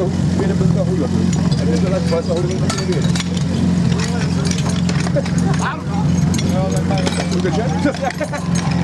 Binnen punt naar Hoeland. En dit is wel echt vast, maar Hoeland is niet weer. Hoe dat jij?